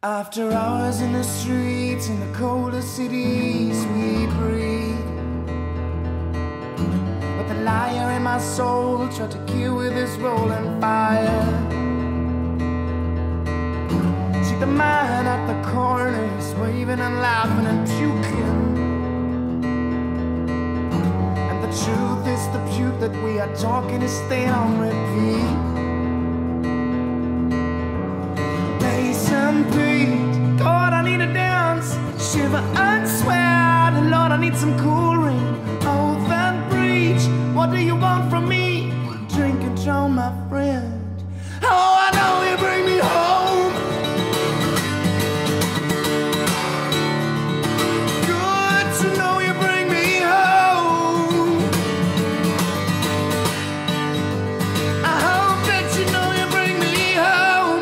After hours in the streets, in the coldest cities we breathe, but the liar in my soul tried to kill with his rolling fire. See the man at the corners waving and laughing and puking, and the truth is the puke that we are talking is staying on repeat. God, I need a dance, shiver and swear. Lord, I need some cool rain, oath and preach. What do you want from me? Drink and drown, my friend. Oh, I know you bring me home. Good to know you bring me home. I hope that you know you bring me home.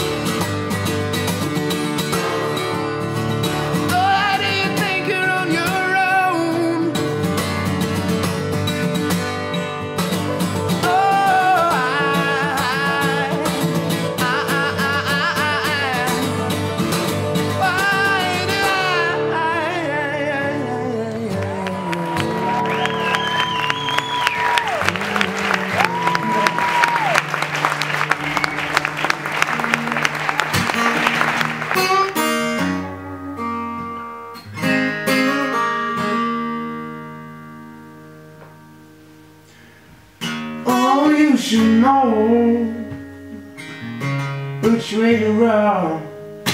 You should know which way to run.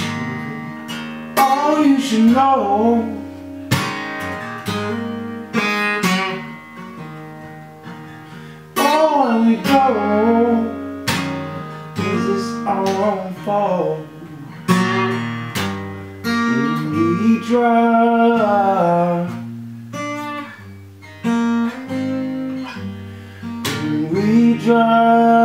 Oh, you should know. Oh, when we go, is this our own fault? When we drive, we drive.